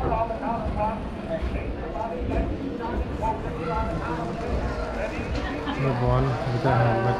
The one with the helmet.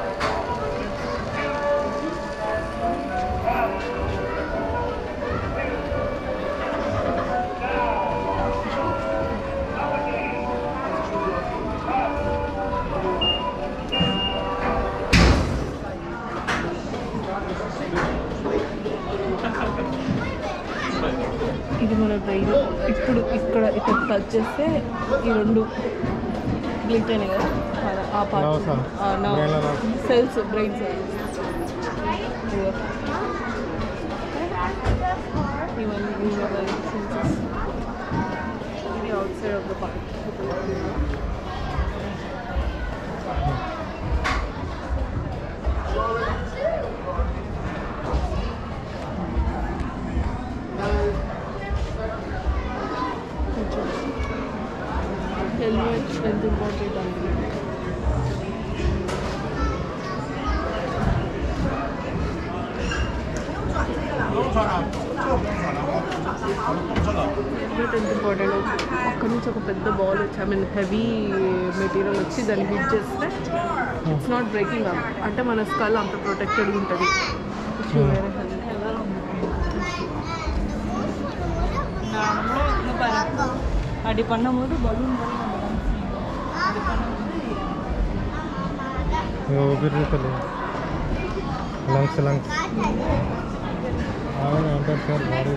ఇది మన brain ఇప్పుడు ఇక్కడ టచ్ చేస్తే ఈ రెండు బ్లింక్ అయినాయి కదా ఆ పార్ట్ సెల్స్ బ్రెయిన్ సెల్స్ ఇవన్నీ సెన్సెస్ ఇది outside of the part helmet ఎంత ఇంపార్టెంట్ అంటే హెల్మెట్ ఎంత ఇంపార్టెంట్ అక్కడి నుంచి ఒక పెద్ద బాల్ వచ్చి ఐ మీన్ హెవీ మెటీరియల్ వచ్చి దాన్ని హిట్ చేస్తే ఇట్స్ నాట్ బ్రేకింగ్ అప్ అంటే మన స్కల్ అంత ప్రొటెక్టెడ్ ఉంటుంది వేరే அடி பண்ணும்போது பலூன் லங்ஸ் லங்ஸ் அவன் enter sir body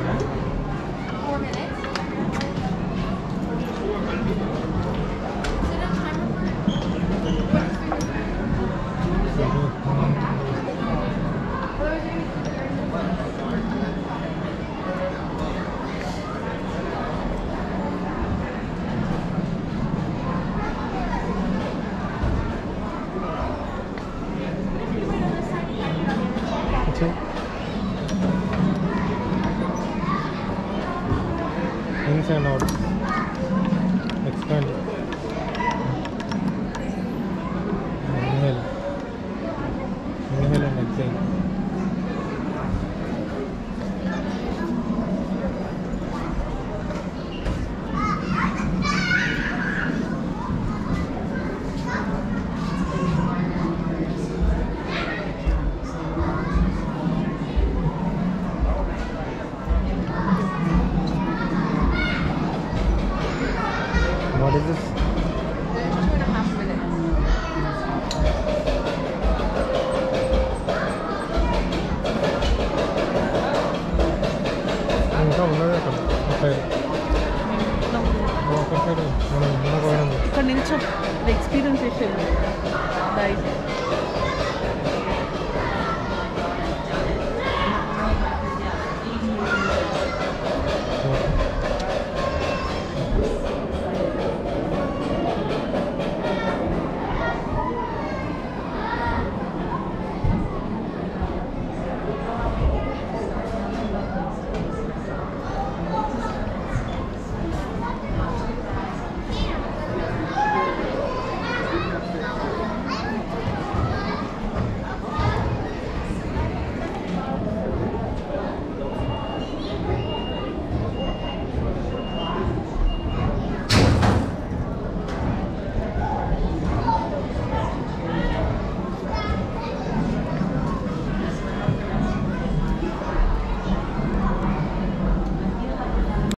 ins and outs expand inhale and exhale What is this? 2.5 minutes. ఇంకా ఉన్నదే అక్కడ ఇక్కడ నుంచి ఎక్స్పీరియన్స్ చేసేది డైట్